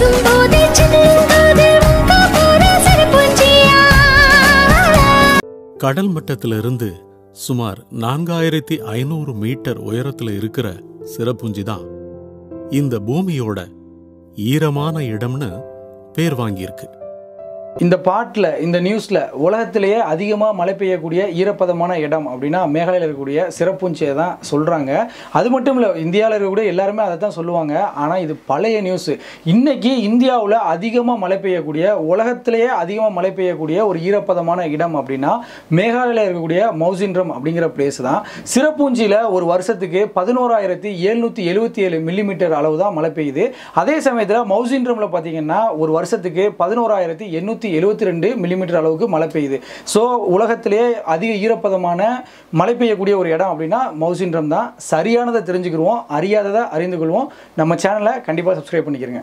கடல் மட்டத்திலிருந்து சுமார் 4500 மீட்டர் உயரத்தில் இருக்கிற சிரப்புஞ்சி தான் இந்த பூமியோட ஈரமான இடம்னு பேர் வாங்கியிருக்கு. இந்த பாட்டில் இந்த நியூஸில் உலகத்திலேயே அதிகமாக மழை பெய்யக்கூடிய ஈரப்பதமான இடம் அப்படின்னா மேகாலயில் இருக்கக்கூடிய சிரப்புஞ்சியை தான் சொல்கிறாங்க. அது மட்டும் இல்லை, இந்தியாவில் இருக்கக்கூடிய எல்லாருமே அதை தான் சொல்லுவாங்க. ஆனால் இது பழைய நியூஸு. இன்றைக்கி இந்தியாவில் அதிகமாக மழை பெய்யக்கூடிய, உலகத்திலேயே அதிகமாக மழை பெய்யக்கூடிய ஒரு ஈரப்பதமான இடம் அப்படின்னா மேகாலயில் இருக்கக்கூடிய மௌசின்ரம் அப்படிங்கிற பிளேஸ் தான். சிரப்புஞ்சியில் ஒரு வருஷத்துக்கு 11,777 மில்லிமீட்டர் அளவு தான் மழை பெய்யுது. அதே சமயத்தில் மௌசின்ரமில் பார்த்தீங்கன்னா ஒரு வருஷத்துக்கு 11,872 மில்லிமீட்டர் அளவுக்கு மழை பெய்யுது. ஸோ உலகத்திலே அதிக ஈரப்பதமான மழை பெய்யக்கூடிய ஒரு இடம் அப்படின்னா மௌசின்ரம் தான். சரியானதை தெரிஞ்சுக்கிடுவோம், அறியாததை அறிந்து கொள்வோம். நம்ம சேனலை கண்டிப்பாக சப்ஸ்கிரைப் பண்ணிக்கிறங்க.